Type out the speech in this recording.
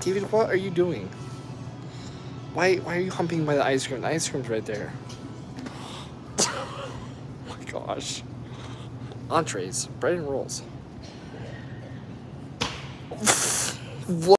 David, what are you doing? Why are you humping by the ice cream? The ice cream's right there. Oh my gosh. Entrees, bread and rolls. What?